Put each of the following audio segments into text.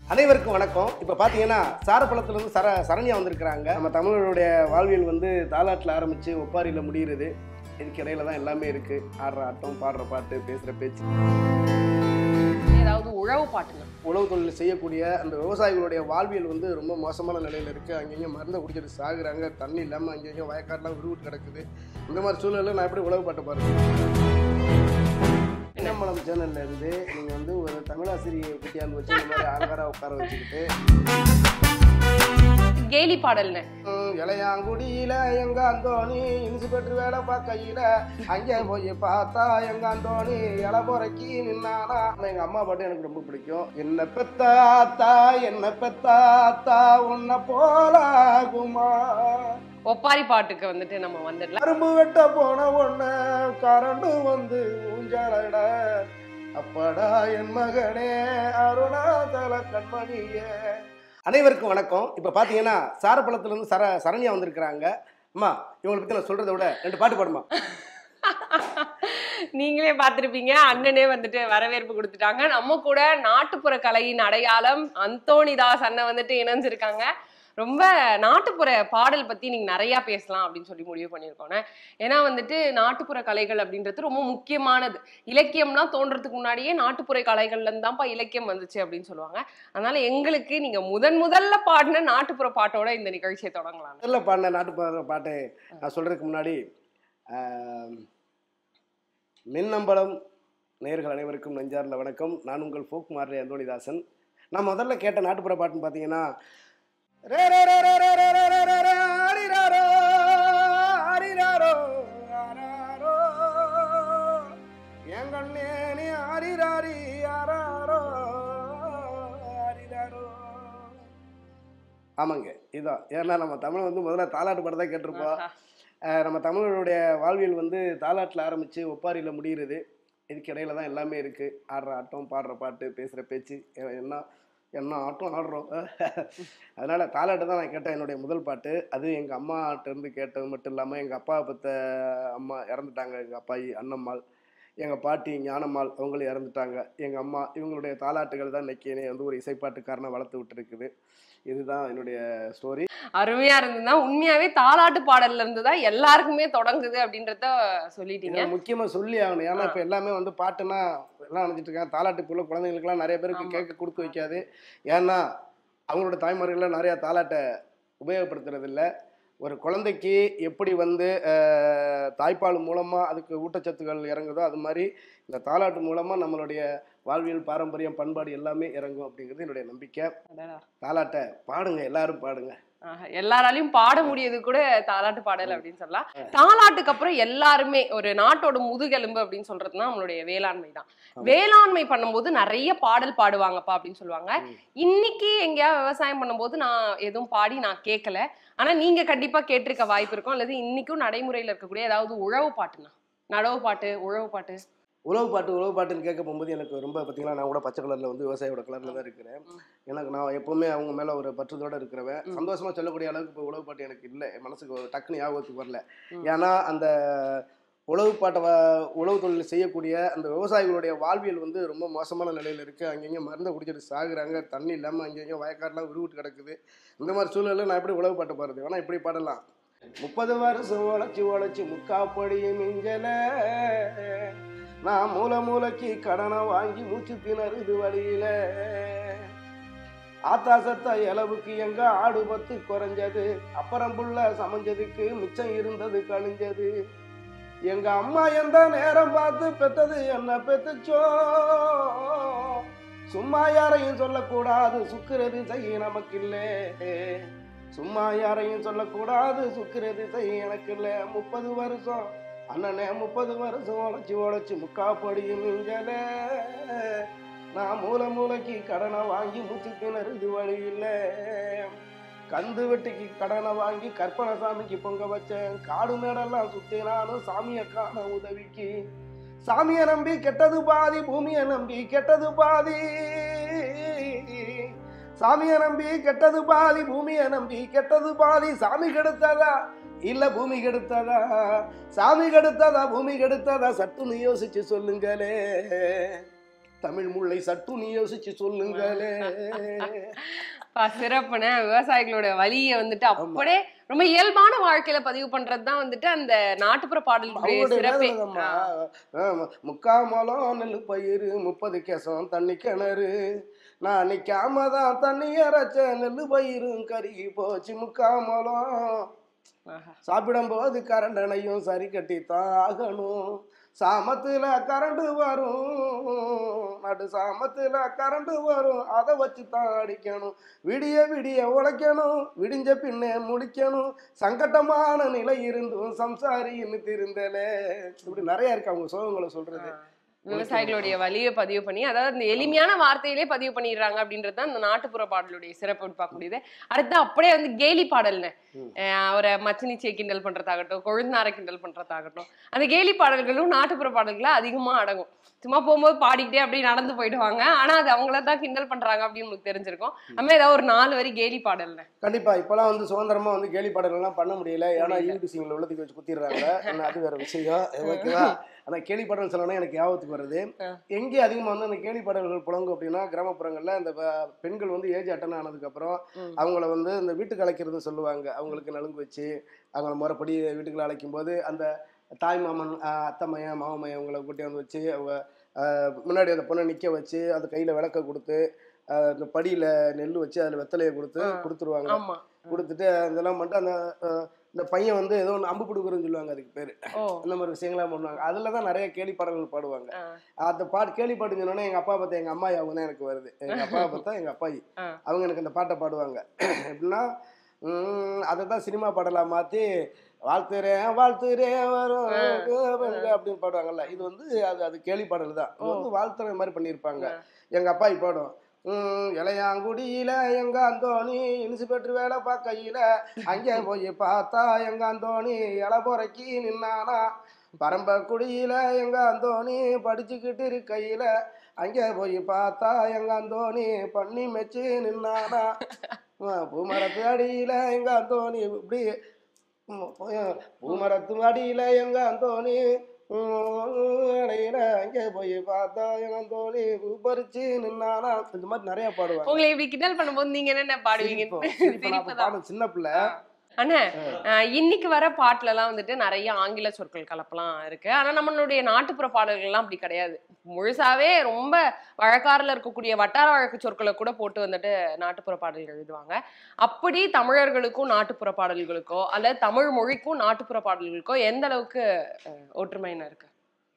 அனைவருக்கும் வணக்கம். இப்போ பார்த்தீங்கன்னா சாரப்பழத்துலேருந்து சரண்யா வந்திருக்கிறாங்க. நம்ம தமிழருடைய வாழ்வியல் வந்து தாலாட்டில் ஆரம்பித்து ஒப்பாரியில் முடிகிறது. இதுக்கு இடையில தான் எல்லாமே இருக்குது. ஆடுற ஆட்டம், பாடுற பாட்டு, பேசுகிற பேச்சு. ஏதாவது உழவு பாட்டுங்க, உழவு தொழில் செய்யக்கூடிய அந்த விவசாயிகளுடைய வாழ்வியல் வந்து ரொம்ப மோசமான நிலையில் இருக்குது. அங்கங்கே மருந்தை குடிச்சிட்டு சாகுறாங்க. தண்ணி இல்லாமல் அங்கங்கே வயக்காடெலாம் விருவிட்டு கிடக்குது. இந்த மாதிரி சூழலில் நான் எப்படி உழவு பாட்டு பாருங்கள். இன்னம்பலம் சேனல்லேருந்து நீங்கள் வந்து ஒரு தமிழாசிரியை குட்டியாந்து வச்சு இந்த மாதிரி ஆங்காரா உட்கார வச்சுக்கிட்டு கேலி பாடல்னு இளையாங்குடியில எங்க அந்தோணி இன்ஸ்பெக்டர் வேலை பார்க்கையில அங்கே போய் பார்த்தா எங்க அந்தோணி இலை பொறைக்கி நின்னானா. எங்க அம்மா பாட்டு எனக்கு ரொம்ப பிடிக்கும். என்ன பெத்தாத்தா என்ன பெத்தாத்தா உன்னை போலாகுமா. ஒப்பாரி பாட்டுக்கு வந்துட்டு நம்ம வந்துடலாம். கரும்பு வெட்ட போன ஒண்ணு கரண்டு வந்து ஊஞ்சலட அப்படா என் மகனே அருணாதல கண்மணியே. அனைவருக்கும் வணக்கம். இப்போ பார்த்தீங்கன்னா சாரப்பழத்துலேருந்து சரண்யா வந்திருக்கிறாங்க. அம்மா, இவங்களை பற்றி நான் சொல்கிறத விட 2 பாட்டு பாடுமா. நீங்களே பார்த்துருப்பீங்க, அண்ணனே வந்துட்டு வரவேற்பு கொடுத்துட்டாங்க. நம்ம கூட நாட்டுப்புற கலையின் அடையாளம் அந்தோணிதாஸ் அண்ணன் வந்துட்டு இணைஞ்சிருக்காங்க. ரொம்ப நாட்டுப்புற பாடல் பத்தி நீங்க நிறைய பேசலாம் அப்படின்னு சொல்லி முடிவு பண்ணியிருக்கோம். ஏன்னா வந்துட்டு நாட்டுப்புற கலைகள் அப்படின்றது ரொம்ப முக்கியமானது. இலக்கியம்லாம் தோன்றதுக்கு முன்னாடியே நாட்டுப்புற கலைகள்ல இருந்தான்ப்பா இலக்கியம் வந்துச்சு அப்படின்னு சொல்லுவாங்க. அதனால எங்களுக்கு நீங்க முதல்ல பாடின நாட்டுப்புற பாட்டோட இந்த நிகழ்ச்சியை தொடங்கலாம். முதல்ல பாடின நாட்டுப்புற பாட்டு நான் சொல்றதுக்கு முன்னாடி மின்னம்பலம் நேயர்கள் அனைவருக்கும் நெஞ்சார்ந்த வணக்கம். நான் உங்கள் ஃபோக் மார்லே அந்தோணிதாசன். நான் முதல்ல கேட்ட நாட்டுப்புற பாட்டுன்னு பார்த்தீங்கன்னா ஆமாங்க, இதுதான். ஏன்னா நம்ம தமிழ் வந்து முதல்ல தாலாட்டு பாட்டு தான் கேட்டிருப்போம். நம்ம தமிழருடைய வாழ்வியல் வந்து தாலாட்டில் ஆரம்பித்து ஒப்பாரியில் முடிகிறது. இதுக்கு இடையில தான் எல்லாமே இருக்குது. ஆடுற ஆட்டம், பாடுற பாட்டு, பேசுகிற பேச்சு, என்ன ஆட்டம் ஆடுறோம். அதனால் தாலாட்டு தான் நான் கேட்டேன் என்னுடைய முதல் பாட்டு. அது எங்கள் அம்மாட்டேருந்து கேட்டது மட்டும் இல்லாமல் எங்கள் அப்பாவை பற்ற அம்மா இறந்துட்டாங்க. எங்கள் அப்பாயி அண்ணம்மாள், எங்கள் பாட்டி ஞானம்மாள் அவங்களும் இறந்துட்டாங்க. எங்கள் அம்மா இவங்களுடைய தாலாட்டுகள் தான் இன்றைக்கி என்னை வந்து ஒரு இசைப்பாட்டுக்காரனை வளர்த்து விட்டுருக்குது. இதுதான் என்னுடைய ஸ்டோரி. அருமையா இருந்ததுன்னா உண்மையாவே தாலாட்டு பாடல்ல இருந்துதான் எல்லாருக்குமே தொடங்குது அப்படின்றத சொல்லிட்டீங்க. முக்கியமா சொல்லி ஆகணும். ஏன்னா இப்ப எல்லாமே வந்து பாட்டுன்னா எல்லாம் நினைச்சிட்டு இருக்காங்க. தாலாட்டு போல குழந்தைங்களுக்குலாம் நிறைய பேருக்கு கேட்க கொடுத்து வைக்காது. ஏன்னா அவங்களோட தாய்மார்கள் நிறைய தாலாட்டை உபயோகப்படுத்துறது இல்லை. ஒரு குழந்தைக்கு எப்படி வந்து தாய்ப்பால் மூலமாக அதுக்கு ஊட்டச்சத்துக்கள் இறங்குதோ அது மாதிரி இந்த தாலாட்டு மூலமாக நம்மளுடைய வாழ்வியல், பாரம்பரியம், பண்பாடு எல்லாமே இறங்கும் அப்படிங்கிறது என்னுடைய நம்பிக்கை. தாலாட்டை பாடுங்க, எல்லாரும் பாடுங்க. எல்லாராலையும் பாட முடியாது கூட தாலாட்டு பாடல் அப்படின்னு சொல்லலாம். தாலாட்டுக்கு அப்புறம் எல்லாருமே ஒரு நாட்டோட முதுகெலும்பு அப்படின்னு சொல்றதுன்னா நம்மளுடைய வேளாண்மை தான். வேளாண்மை பண்ணும்போது நிறைய பாடல் பாடுவாங்கப்பா அப்படின்னு சொல்லுவாங்க. இன்னைக்கு எங்கேயாவது விவசாயம் பண்ணும்போது நான் எதுவும் பாடி நான் கேட்கல. ஆனா நீங்க கண்டிப்பா கேட்டிருக்க வாய்ப்பு இருக்கும். அல்லது இன்னைக்கும் நடைமுறையில இருக்கக்கூடிய ஏதாவது உழவு பாட்டுனா, நடவு பாட்டு, உழவு பாட்டு. உழவு பாட்டுன்னு கேட்க போகும்போது எனக்கு ரொம்ப பார்த்தீங்கன்னா நான் கூட பச்சை கலரில் வந்து விவசாயியோட கலரில் தான் இருக்கிறேன். எனக்கு நான் எப்போவுமே அவங்க மேலே ஒரு பற்றுதோடு இருக்கிறவன். சந்தோஷமாக சொல்லக்கூடிய அளவுக்கு இப்போ உழவு பாட்டு எனக்கு இல்லை. என் மனசுக்கு டக்குன்னு ஞாபகத்துக்கு வரல. ஏன்னா அந்த உழவு தொழில் செய்யக்கூடிய அந்த விவசாயிகளுடைய வாழ்வியல் வந்து ரொம்ப மோசமான நிலையில் இருக்குது. அங்கங்கே மருந்தை குடிச்சிட்டு சாகுறாங்க. தண்ணி இல்லாமல் அங்கங்கே வயக்காடெலாம் விருவிட்டு கிடக்குது. இந்த மாதிரி சூழலில் நான் எப்படி உழவு பாட்டு பாடுறது? வேணா இப்படி பாடலாம். 30 வருஷம் உழைச்சி முக்காப்படியும் மிஞ்சல நான் மூளைக்கு கடனை வாங்கி மூச்சு திணறுது வழியில ஆத்தா சத்தா இளவுக்கு எங்க ஆடு 10 குறைஞ்சது. அப்புறம் புள்ள சமைஞ்சதுக்கு மிச்சம் இருந்தது கழிஞ்சது. எங்க அம்மா எந்த நேரம் பார்த்து பெத்தது என்ன பெத்துச்சோ. சும்மா யாரையும் சொல்லக்கூடாது, சுக்குறது செய்ய நமக்கு இல்லை. சும்மா யாரையும் சொல்லக்கூடாது, சுக்குறது செய்ய எனக்கு இல்லை. 30 வருஷம் அண்ணனே 30 வருஷம் உழைச்சி முக்காப்படியும் மிஞ்சல நான் மூளைக்கு கடனை வாங்கி மூச்சு திணறுது வழி இல்லை. கந்து வெட்டிக்கு கடனை வாங்கி கற்பனை சாமிக்கு பொங்க வச்சேன். காடு மேடெல்லாம் சுத்தினாலும் சாமியை காண உதவிக்கு. சாமியை நம்பி கெட்டது பாதி, பூமியை நம்பி கெட்டது பாதி. சாமியை நம்பி கெட்டது பாதி, பூமியை நம்பி கெட்டது பாதி. சாமி கெடுத்ததா இல்ல பூமி கெடுத்ததா, சாமி கெடுத்ததா பூமி கெடுத்ததா, சட்டுன்னு யோசிச்சு சொல்லுங்களே. தமிழ் முல்லை சட்டு நீ யோசிச்சு சொல்லுங்களே. சிறப்புன விவசாயிகளோட வலியை வந்துட்டு அப்படியே ரொம்ப இயல்பான வாழ்க்கையில பதிவு பண்றதுதான் வந்துட்டு அந்த நாட்டுப்புற பாடல்களுடைய சிறப்பே. முக்காமலம் நெல்லு பயிர் 30 கேசம் தண்ணி கிணறு, நான் நிக்காம தான் தண்ணி அரைச்ச நெல்லு பயிரும் கருகி போச்சு முக்காமலம். சாப்பிடும் போது கரண்டனையும் சரி கட்டித்தான் ஆகணும், சாமத்துல கரண்டு வரும், நடு சாமத்துல கரண்டு வரும், அதை வச்சுதான் அடிக்கணும், விடிய விடிய உழைக்கணும், விடிஞ்ச பின்னே முடிக்கணும், சங்கட்டமான நிலை இருந்தும் சம்சாரின்னு திருந்தலே. இப்படி நிறைய இருக்கு அவங்க சோகங்களை சொல்றது. விவசாயிகளுடைய வலியை பதிவு பண்ணி, அதாவது இந்த எளிமையான வார்த்தையிலே பதிவு பண்ணிடுறாங்க அப்படின்றது தான் இந்த நாட்டுப்புற பாடலுடைய சிறப்பு பார்க்கக்கூடியது. அடுத்து அப்படியே வந்து கேலி பாடல்னு ஒரு மச்சினிச்சியை கிண்டல் பண்றதாகட்டும், கொழுந்தாரை கிண்டல் பண்றதாகட்டும், அந்த கேலி பாடல்களும் நாட்டுப்புற பாடல்கள அதிகமா அடங்கும். சும்மா போகும்போது பாடிக்கிட்டே அப்படியே நடந்து போயிடுவாங்க, ஆனா அது அவங்களதான் கிண்டல் பண்றாங்க அப்படின்னு உங்களுக்கு தெரிஞ்சிருக்கும். அதுமாதிரி ஏதாவது ஒரு 4 வரி கேலி பாடல்ல. கண்டிப்பா இப்பெல்லாம் வந்து சுதந்திரமா வந்து கேலி பாடல்கள் எல்லாம் பண்ண முடியல, ஏன்னா யூடிசிங்களை உள்ளத்துக்கு வச்சு குத்திடுறாங்க, அது வேற விஷயம். ஓகேவா? ஆனா கேலி பாடல் சொல்லணும்னா எனக்கு ஞாபகத்துக்கு வருது, எங்கே அதிகமா வந்து அந்த கேலி பாடல்கள் புழங்கும் அப்படின்னா கிராமப்புறங்கள்ல இந்த பெண்கள் வந்து ஏஜ் அட்டன் ஆனதுக்கு அப்புறம் அவங்கள வந்து இந்த வீட்டுக்கு அழைக்கிறது சொல்லுவாங்க. அவங்களுக்கு நலுங்கு வச்சு அவங்கள முறைப்படி வீட்டுக்குள்ள அழைக்கும் போது அந்த தாய் மாமன் அத்தம்மையன் மாமமையன் அவங்கள கூட்டி வந்து வச்சு அவங்க முன்னாடி அந்த பொண்ணை நிற்க வச்சு அந்த கையில் விளக்க கொடுத்து அந்த படியில் நெல் வச்சு அதில் வெத்தலையை கொடுத்துருவாங்க. கொடுத்துட்டு அதெல்லாம் பண்ணிட்டு அந்த இந்த பையன் வந்து ஏதோ ஒன்று அம்பு கொடுக்குறதுன்னு சொல்லுவாங்க, அதுக்கு பேர். அந்த மாதிரி விஷயங்கள்லாம் பண்ணுவாங்க. அதில் தான் நிறைய கேலி பாடல்கள் பாடுவாங்க. அந்த கேலி பாட்டு சொன்னோன்னா எங்கள் அப்பா பார்த்தா எங்கள் அம்மாயி அவங்க தான் எனக்கு வருது. எங்கள் அப்பாவை பார்த்தா எங்கள் அப்பாயி அவங்க எனக்கு அந்த பாட்டை பாடுவாங்க. எப்படின்னா அதை தான் சினிமா பாடலாம் மாற்றி வாழ்த்துறேன் வரும் அப்படின்னு பாடுவாங்கல்ல, இது வந்து அது கேலி பாடல் தான். இது வந்து வாழ்த்துற மாதிரி பண்ணியிருப்பாங்க. எங்க அப்பாயி பாடும், இளையாங்குடியில எங்க அந்தோணி இன்ஸ்பெக்டர் வேலை பார்க்கையில அங்கே போய் பார்த்தா எங்க அந்தோணி இலை பொறைக்கி நின்னானா, பரம்பக்குடியில எங்க அந்தோணி படிச்சுக்கிட்டு இருக்கையில அங்கே போய் பார்த்தா எங்க அந்தோணி பண்ணி மெச்சு நின்னானா, பூமரத்து அடியில எங்க அந்தோணி இப்படி பூமரத்து அடியில எங்க அந்தோணி அங்கே போய் பார்த்தா எங்க அந்தோணி பறிச்சு நின்னானா. இந்த மாதிரி நிறைய பாடுவாங்க. உங்களை இப்படி கிண்டல் பண்ணும்போது நீங்க என்ன பாடுவீங்க? சின்ன பிள்ளை. ஆனா இன்னைக்கு வர பாட்டுல எல்லாம் வந்துட்டு நிறைய ஆங்கில சொற்கள் கலப்பெல்லாம் இருக்கு. ஆனா நம்மளுடைய நாட்டுப்புற பாடல்கள் எல்லாம் அப்படி கிடையாது. முழுசாவே ரொம்ப வழக்காறுல இருக்கக்கூடிய வட்டார வழக்கு சொற்களை கூட போட்டு வந்துட்டு நாட்டுப்புற பாடல்கள் எழுதுவாங்க. அப்படி தமிழர்களுக்கும் நாட்டுப்புற பாடல்களுக்கோ அல்லது தமிழ் மொழிக்கும் நாட்டுப்புற பாடல்களுக்கோ எந்த அளவுக்கு ஒற்றுமைன்னு இருக்கு?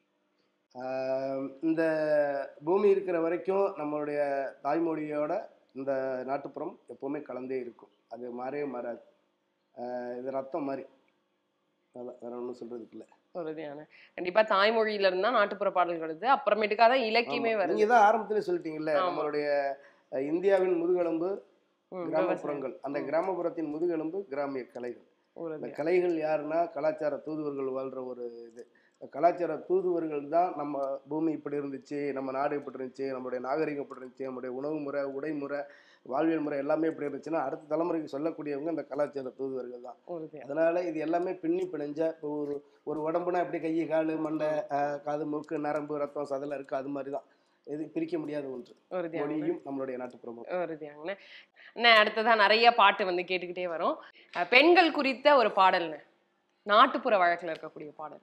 இந்த பூமி இருக்கிற வரைக்கும் நம்மளுடைய தாய்மொழியோட இந்த நாட்டுப்புறம் எப்பவுமே கலந்தே இருக்கும். அது மாறவே மாறாது. இது ரத்தம் மாதிரி, வேற ஒன்றும் சொல்றதுக்கு இல்லை. கண்டிப்பா தாய்மொழியில இருந்தா நாட்டுப்புற பாடல்கள் வருது, அப்புறமேட்டுக்காக இலக்கியமே வருது. நீங்க தான் ஆரம்பத்திலே சொல்லிட்டீங்கல்ல, நம்மளுடைய இந்தியாவின் முதுகெலும்பு கிராமப்புறங்கள். அந்த கிராமப்புறத்தின் முதுகெலும்பு கிராமிய கலைகள். இந்த கலைகள் யாருன்னா கலாச்சார தூதுவர்கள் வாழ்ற ஒரு இது. கலாச்சார தூதுவர்கள் தான் நம்ம பூமி இப்படி இருந்துச்சு, நம்ம நாடு இப்படி இருந்துச்சு, நம்மளுடைய நாகரிகம் இப்படி இருந்துச்சு, நம்மளுடைய உணவு முறை, உடைமுறை, வாழ்வியல் முறை எல்லாமே எப்படி இருந்துச்சுன்னா அடுத்த தலைமுறைக்கு சொல்லக்கூடியவங்க இந்த கலாச்சார தூதுவர்கள் தான். அதனால இது எல்லாமே பின்னி பிணைஞ்ச இப்போ ஒரு உடம்புனா எப்படி கை கால் மண்டை காது மூக்கு நரம்பு ரத்தம் சதெல்லாம் இருக்கு, அது மாதிரி தான். இது பிரிக்க முடியாத ஒன்று மொழியும் நம்மளுடைய நாட்டுப்புறமும். அடுத்ததான் நிறைய பாட்டு வந்து கேட்டுக்கிட்டே வரும். பெண்கள் குறித்த ஒரு பாடல்னு நாட்டுப்புற வழக்குல இருக்கக்கூடிய பாடல்.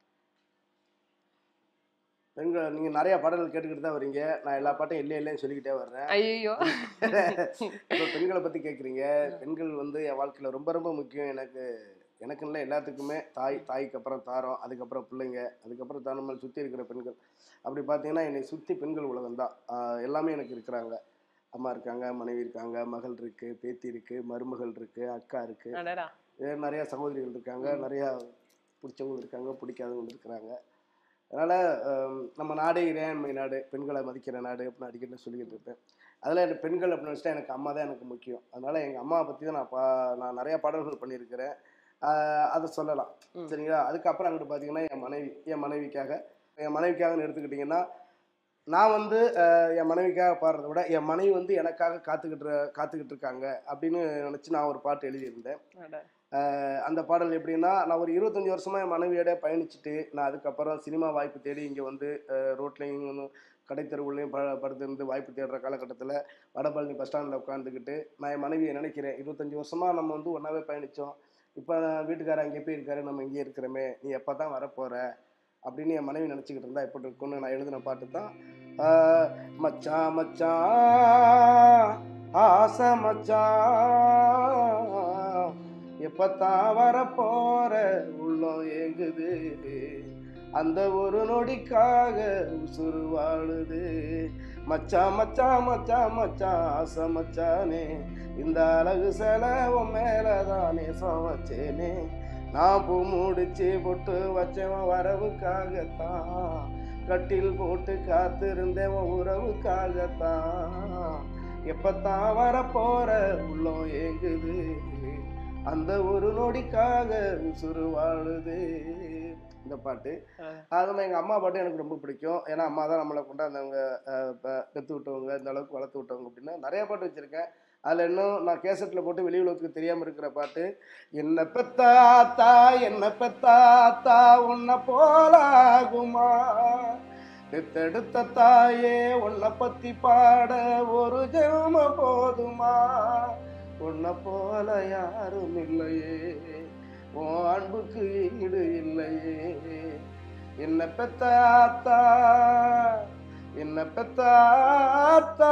பெண்கள் நீங்க நிறைய பாடல்கள் கேட்டுக்கிட்டு தான் வரீங்க, நான் எல்லா பாட்டும் இல்லைன்னு சொல்லிக்கிட்டே வர்றேன். ஐயோ, இப்போ பெண்களை பத்தி கேட்குறீங்க. பெண்கள் வந்து என் வாழ்க்கையில ரொம்ப ரொம்ப முக்கியம். எனக்குன்னு எல்லாத்துக்குமே தாய்க்கு அப்புறம் தாரம், அதுக்கப்புறம் பிள்ளைங்க, அதுக்கப்புறம் தான் நம்ம சுற்றி இருக்கிற பெண்கள். அப்படி பார்த்தீங்கன்னா என்னை சுற்றி பெண்கள் உலகம் தான். எல்லாமே எனக்கு இருக்கிறாங்க. அம்மா இருக்காங்க, மனைவி இருக்காங்க, மகள் இருக்கு, பேத்தி இருக்கு, மருமகள் இருக்கு, அக்கா இருக்கு, நிறைய சகோதரிகள் இருக்காங்க, நிறையா பிடிச்சவங்க இருக்காங்க, பிடிக்காதவங்க இருக்கிறாங்க. அதனால் நம்ம நாடே இறையாண்மை நாடு, பெண்களை மதிக்கிற நாடு அப்படின்னு அடிக்கடி சொல்லிக்கிட்டு இருப்பேன். அதில் எனக்கு பெண்கள் அப்படின்னு வச்சுட்டா எனக்கு அம்மா தான் எனக்கு முக்கியம். அதனால் எங்கள் அம்மாவை பற்றி தான் நான் நிறையா பாடல்கள் பண்ணியிருக்கிறேன், அதை சொல்லலாம். சரிங்களா? அதுக்கப்புறம் அங்கிட்டு பார்த்தீங்கன்னா என் மனைவிக்காகன்னு எடுத்துக்கிட்டிங்கன்னா, நான் வந்து என் மனைவிக்காக பாடுறத விட என் மனைவி வந்து எனக்காக காத்துக்கிட்டு இருக்காங்க அப்படின்னு நினச்சி நான் ஒரு பாட்டு எழுதியிருந்தேன். அந்த பாடல் எப்படின்னா, நான் ஒரு 25 வருஷமா என் மனைவியோட பயணிச்சுட்டு நான் அதுக்கப்புறம் சினிமா வாய்ப்பு தேடி இங்கே வந்து ரோட்லையும் கடைத்தெருவுலையும் படுத்திருந்து வாய்ப்பு தேடுற காலகட்டத்தில் வடபழனி பஸ் ஸ்டாண்டில் உட்காந்துக்கிட்டு நான் என் மனைவியை நினைக்கிறேன், 25 வருஷமாக நம்ம வந்து ஒன்றாவே பயணித்தோம், இப்போ வீட்டுக்காரர் அங்கே போய் இருக்காரு, நம்ம இங்கே இருக்கிறோமே, நீ எப்போ தான் வரப்போகிற அப்படின்னு என் மனைவி நினச்சிக்கிட்டு இருந்தா எப்படி இருக்குன்னு நான் எழுதின பாட்டு தான் மச்சான் மச்சான் ஆசை மச்சான், எப்பத்தான் வரப்போற உள்ளம் ஏங்குது, அந்த ஒரு நொடிக்காக உசுறு வாழுது, மச்சான் மச்சான் மச்சான் மச்சான் ஆசை மச்சானே, இந்த அழகு செலவும் மேலதானே சமைச்சேனே, நான் பூ முடிச்சு பொட்டு வச்சவன் வரவுக்காகத்தான், கட்டில் போட்டு காத்திருந்தேன் உறவுக்காகத்தான், எப்பத்தான் வரப்போற உள்ளம் ஏங்குது, அந்த ஒரு நொடிக்காக உசுறு வாழுது. இந்த பாட்டு அதுவும் எங்கள் அம்மா பாட்டு எனக்கு ரொம்ப பிடிக்கும். ஏன்னா அம்மா தான் நம்மளை கொண்டாந்தவங்க, பெற்று விட்டவங்க, இந்த அளவுக்கு வளர்த்து விட்டவங்க அப்படின்னு நிறைய பாட்டு வச்சுருக்கேன். அதில் இன்னும் நான் கேசட்டில் போட்டு வெளி உலகத்துக்கு தெரியாமல் இருக்கிற பாட்டு, என்ன பெத்தாத்தா என்ன பெத்தாத்தா உன்னை போலாகுமா, பெத்தெடுத்த தாயே உன்னை பற்றி பாட ஒரு ஜென்ம போதுமா, உன்னை போல யாரும் இல்லையே, உன் அன்புக்கு ஈடு இல்லையே, என்ன பெத்தாத்தா என்ன பெத்தாத்தா.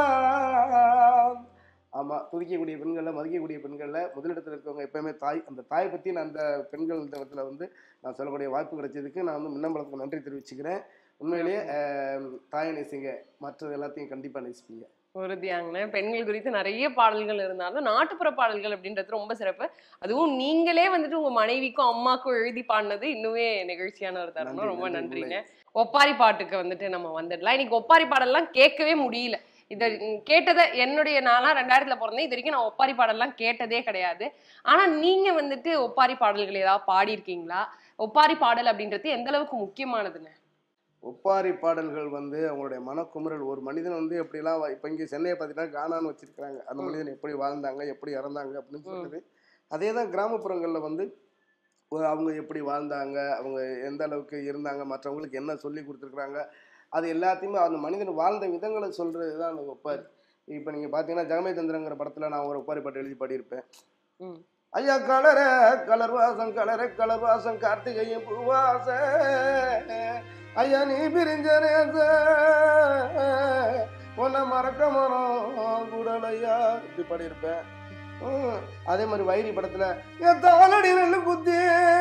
ஆமாம், துதிக்கக்கூடிய பெண்களில் மதிக்கக்கூடிய பெண்களில் முதலிடத்தில் இருக்கவங்க எப்போயுமே தாய். அந்த தாயை பற்றி நான் அந்த பெண்கள் தினத்தில் வந்து நான் சொல்லக்கூடிய வாய்ப்பு கிடைச்சதுக்கு நான் வந்து மின்னம்பலத்துக்கு நன்றி தெரிவிச்சுக்கிறேன். உண்மையிலேயே தாயை நேசிங்க, மற்றது எல்லாத்தையும் கண்டிப்பாக நேசிப்பீங்க. உறுதியாங்கண்ணே. பெண்கள் குறித்து நிறைய பாடல்கள் இருந்தாலும் நாட்டுப்புற பாடல்கள் அப்படின்றது ரொம்ப சிறப்பு. அதுவும் நீங்களே வந்துட்டு உங்க மனைவிக்கும் அம்மாக்கும் எழுதி பாடினது இன்னுமே நிகழ்ச்சியான ஒரு தருணம். ரொம்ப நன்றிங்க. ஒப்பாரி பாட்டுக்கு வந்துட்டு நம்ம வந்துடலாம். இன்னைக்கு ஒப்பாரி பாடல்லாம் கேட்கவே முடியல. இதை கேட்டதை என்னுடைய நான்லாம் 2000 பிறந்தேன், இது வரைக்கும் நான் ஒப்பாரி பாடல்லாம் கேட்டதே கிடையாது. ஆனா நீங்க வந்துட்டு ஒப்பாரி பாடல்கள் ஏதாவது பாடியிருக்கீங்களா? ஒப்பாரி பாடல் அப்படின்றது எந்த அளவுக்கு முக்கியமானதுங்க? ஒப்பாரி பாடல்கள் வந்து அவங்களுடைய மனக்குமுறல். ஒரு மனிதன் வந்து எப்படிலாம் இப்போ இங்கே சென்னையை பார்த்தீங்கன்னா கானான்னு வச்சிருக்கிறாங்க, அந்த மனிதன் எப்படி வாழ்ந்தாங்க எப்படி இறந்தாங்க அப்படின்னு சொல்லுது. அதே தான் கிராமப்புறங்களில் வந்து அவங்க எப்படி வாழ்ந்தாங்க, அவங்க எந்த அளவுக்கு இருந்தாங்க, மற்றவங்களுக்கு என்ன சொல்லி கொடுத்துருக்குறாங்க, அது எல்லாத்தையுமே அந்த மனிதன் வாழ்ந்த விதங்களை சொல்கிறது தான் அந்த ஒப்பாரி. இப்போ நீங்கள் பார்த்தீங்கன்னா ஜெகமே தந்திரங்கிற படத்தில் நான் ஒரு ஒப்பாரி பாட்டு எழுதி பாடியிருப்பேன். ஐயா கலர கலர் வாசம் கலர கலர் வாசம் கார்த்திகையும் பூவாச, ஐயா நீ பிரிஞ்ச நேச உன்னை மறக்க மனம் கூடலையா இப்படி பாடியிருப்பேன். அதே மாதிரி வைரி படத்துல என் தாளடி ரெண்டு குத்தி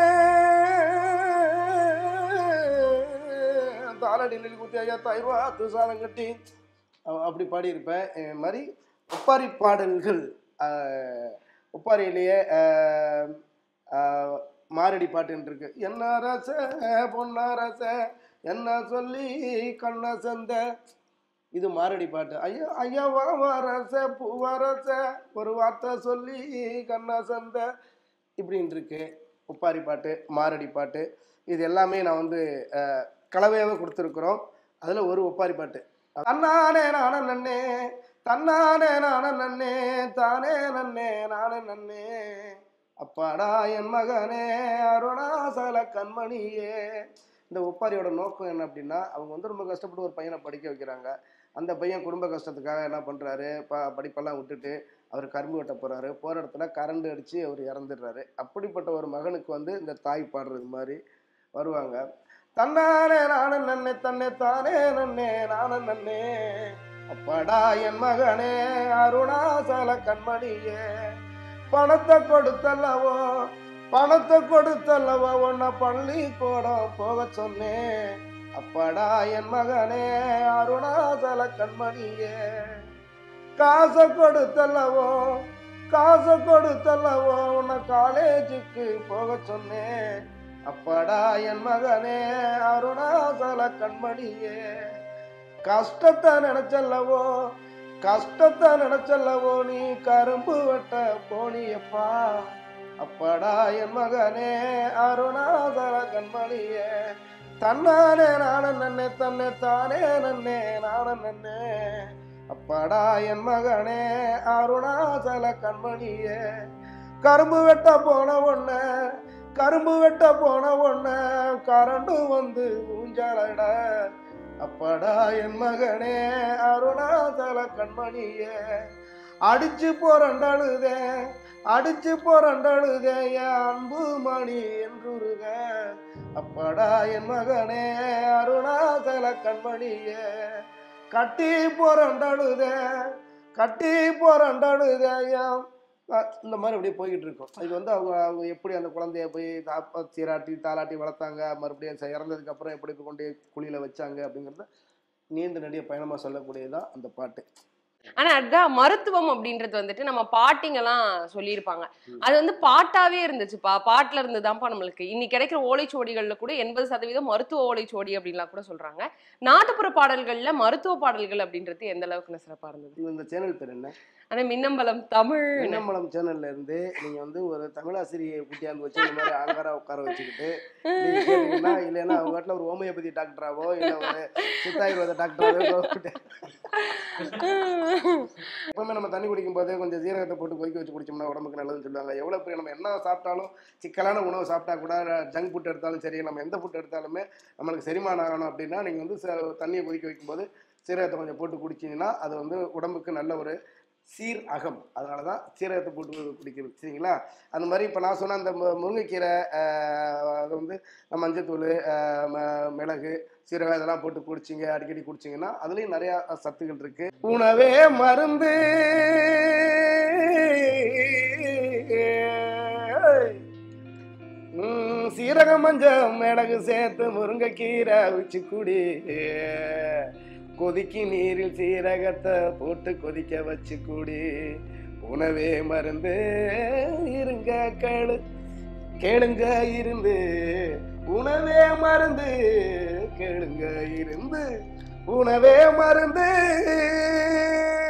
தாளடி நெல் குத்தி ஐயா தாய்வா துசாரம் கட்டி அப்படி பாடியிருப்பேன். இது மாதிரி ஒப்பாரி பாடல்கள். ஒப்பாரியிலேயே மாரடி பாட்டுன்னு இருக்கு. என்ன ரச பொன்ன ரச என்ன சொல்லி கண்ண சந்த, இது மாரடி பாட்டு. ஐயா ஐயா வாரச பூவரச ஒரு வார்த்தை சொல்லி கண்ணா சந்த இப்படின்னு இருக்கு. ஒப்பாரி பாட்டு, மாரடி பாட்டு, இது எல்லாமே நான் வந்து கலவையாக கொடுத்துருக்குறோம். அதில் ஒரு ஒப்பாரி பாட்டு, தன்னானே நானே நன்னே தன்னானே நானே நன்னே தானே நன்னே நானே நன்னே அப்பாடா என் மகனே அருணாசல கண்மணியே. இந்த ஒப்பாரியோட நோக்கம் என்ன அப்படின்னா, அவங்க வந்து ரொம்ப கஷ்டப்பட்டு ஒரு பையனை படிக்க வைக்கிறாங்க. அந்த பையன் குடும்ப கஷ்டத்துக்காக என்ன பண்ணுறாரு, படிப்பெல்லாம் விட்டுட்டு அவர் கரும்பு வெட்ட போகிறாரு. போகிற இடத்துல கரண்ட் அடித்து அவர் இறந்துடுறாரு. அப்படிப்பட்ட ஒரு மகனுக்கு வந்து இந்த தாய் பாடுறது மாதிரி வருவாங்க. தன்னானே நானே நன்னே தன்னே தானே நன்னே நானே நன்னே அப்பாடா என் மகனே அருணாசல கண்மணியே. பணத்தை கொடுத்தல்லவோ பணத்தை கொடுத்தல்லவோ உன்னை பள்ளிக்கூடம் போக சொன்னேன். அப்பாடா என் மகனே அருணாசல கண்மணியே. காசை கொடுத்தல்லவோ காசை கொடுத்தல்லவோ உன்னை காலேஜுக்கு போக சொன்னேன். அப்பாடா என் மகனே அருணாசல கண்மணியே. கஷ்டத்தை நினைச்சல்லவோ கஷ்டத்தை நினைச்சல்லவோ நீ கரும்பு வெட்ட போனியப்பா. அப்பாடா என் மகனே அருணாசல கண்மணியே. தன்னானே நானே நன்னே தன்னே தானே நன்னே நானே நன்னே அப்பாடா என் மகனே அருணாசல கண்மணியே. கரும்பு வெட்ட போன ஒண்ணு கரும்பு வெட்ட போன ஒண்ணு கரண்டு வந்து ஊஞ்சலட. அப்பாடா என் மகனே அருணாசல கண்மணியே, அடிச்சு போறண்டழுதே என் அன்பு மணி என்றுருக. அப்பாடா என் மகனே அருணாசல கண்மணியே, கட்டி போறண்டழுதே இந்த மாதிரி அப்படியே போய்கிட்டு இருக்கும். இது வந்து அவங்க எப்படி அந்த குழந்தைய போய் சீராட்டி தாலாட்டி வளர்த்தாங்க, மறுபடியும் இறந்ததுக்கு அப்புறம் எப்படி கொண்டு குழியில வச்சாங்க அப்படிங்கிறத நீண்ட நெடிய பயணமா சொல்லக்கூடியதான் அந்த பாட்டு. ஆனா அதுதான் மருத்துவம் அப்படின்றது வந்துட்டு நம்ம பாட்டிங்கெல்லாம் சொல்லியிருப்பாங்க. அது வந்து பாட்டாவே இருந்துச்சுப்பா, பாட்டுல இருந்துதான்ப்பா நம்மளுக்கு இன்னைக்கு கிடைக்கிற ஓலைச்சுவடிகள்ல கூட 80% மருத்துவ ஓலைச்சுவடி அப்படின்லாம் கூட சொல்றாங்க. நாட்டுப்புற பாடல்கள்ல மருத்துவ பாடல்கள் அப்படின்றது எந்த அளவுக்கு சிறப்பா இருந்தது? இந்த சேனல் பேர் என்ன? ஆனா மின்னம்பலம் தமிழ். மின்னம்பலம் சேனல்ல இருந்து நீங்க வந்து ஒரு தமிழாசிரியை குட்டியாந்து வச்சு இந்த மாதிரி ஆங்காரா உட்கார வச்சுக்கிட்டு இல்லைன்னா அவங்க வீட்டுல ஒரு ஹோமியோபதி டாக்டராவோ இல்ல ஒரு சித்தாயுர்வேத டாக்டராவோ எப்பவுமே நம்ம தண்ணி குடிக்கும் போது கொஞ்சம் ஜீரகத்தை போட்டு கொதிக்க வச்சு குடிச்சோம்னா உடம்புக்கு நல்லதுன்னு சொல்லுவாங்க. எவ்வளவு பெரிய நம்ம என்ன சாப்பிட்டாலும் சிக்கலான உணவு சாப்பிட்டா கூட ஜங்க் ஃபுட் எடுத்தாலும் சரி, நம்ம எந்த ஃபுட் எடுத்தாலுமே நம்மளுக்கு செரிமானம் ஆகணும் அப்படின்னா நீங்க வந்து தண்ணியை கொதிக்க வைக்கும்போது சீரகத்தை கொஞ்சம் போட்டு குடிச்சிங்கன்னா அது வந்து உடம்புக்கு நல்ல ஒரு சீர் அகம். அதனால தான் சீரகத்தை போட்டு குடிக்கிறது, சரிங்களா? அந்த மாதிரி இப்போ நான் சொன்ன அந்த முருங்கைக்கீரை அதை வந்து மஞ்சத்தூள் மிளகு சீரகம் இதெல்லாம் போட்டு குடிச்சிங்க, அடிக்கடி குடிச்சிங்கன்னா அதுலேயும் நிறையா சத்துக்கள் இருக்கு. உணவே மருந்து சீரகம் மஞ்சள் மிளகு சேர்த்து முருங்கைக்கீரை வச்சு குடி, கொதிக்கி நீரில் சீரகத்தை போட்டு கொதிக்க வச்சு குடி, உணவே மருந்து இருங்க கேளுங்க இருந்து, உணவே மருந்து கேளுங்க இருந்து, உணவே மருந்து.